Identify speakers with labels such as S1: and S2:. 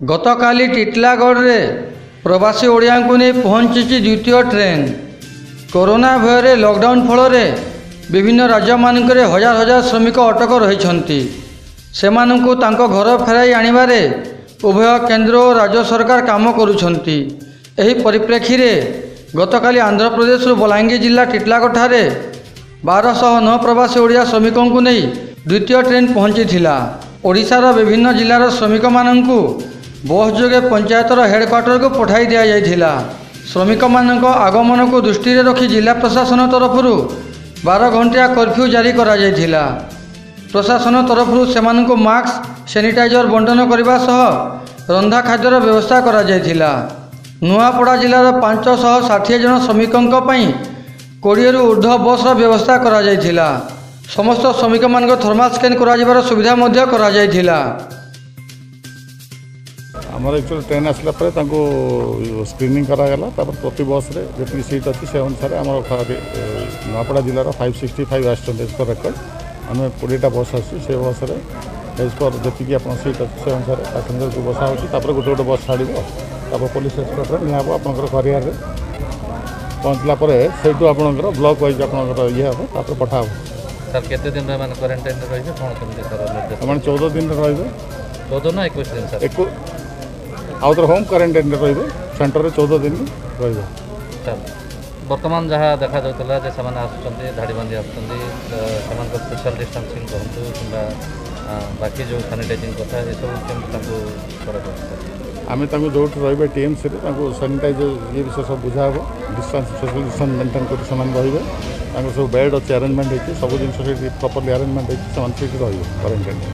S1: गतकाली टिटलागढ़ रे प्रवासी ओडिया को नहीं पहुंची द्वितीय ट्रेन। कोरोना भय लॉकडाउन फल विभिन्न राज्य मानक हजार हजार श्रमिक अटक रही सेमानंकु तांको घर फेराई आनिबारे उभय केंद्र और राज्य सरकार काम करुछंती। एही परिप्रेक्षी रे गतकाली आंध्र प्रदेश बलांगीर जिला टिटलागढ़ ठारे 1209 प्रवासी ओडिया श्रमिकों को नहीं द्वितीय ट्रेन पहुंची थिला। ओडिशार विभिन्न जिलार श्रमिक मानंकु बस जोगे पंचायतर हेडक्वार्टर को पठाई दिया जाइथिला। श्रमिक मानक आगमन को दृष्टि रखी जिला प्रशासन तरफ 12 घंटिया कर्फ्यू जारी करा जाइथिला। प्रशासन तरफ सेमानंकु मास्क सैनिटाइजर बंटन करने सह रंधा खाद्यर व्यवस्था करा जाइथिला। नुआपड़ा जिलार 560 जन श्रमिकों 20 रु ऊर्ध्व बसर व्यवस्था करा जाइथिला। समस्त श्रमिक मान थर्माल स्कैन कर सुविधा करा जाइथिला।
S2: आमर एक्चुअली ट्रेन आसला स्क्रीनिंग करागला प्रति बस जी सीट अच्छी से अनुसार आम नुआपड़ा जिलार 565 आसुँच एज पर रेकर्ड आम 20टा बस आस बस एज पर जी आप सीट अच्छी से अनुसार पैसेंजर को बसा हो गोटे गोटे बस छाड़ पुलिस एस्कॉर्ट निब आपंकर करियर पहुँचला से ब्लॉक वाइज आप ये हम पठा
S3: सर केते दिन में क्वारंटाइन रहिबे कोन केमते सर
S2: हम 14 दिन रहिबे
S3: 14 ना 21 दिन सर
S2: आउटर होम क्वारंटाइन रहिबे सेंटर रे 14 दिन रहिबे
S3: सर। वर्तमान जहाँ देखा जाउतला जे समान आसुचंती धाड़ी बांधी आसुचंती समान को सोशल डिस्टेंसिंग कहंतु किंबा बाकी जो सैनिटाइजिंग कथा ए सब केमते ताको करा जाय।
S2: आम जो रे टीएमसी सैनिटाइजर ये विषय सब बुझा हो डिस्टेंस सोशल डिस्टेंस मेंटेन कर सब बेड अच्छे अरेंजमेंट होती सब जिन प्रॉपर्ली अरेंजमेंट होती क्वारंटाइन।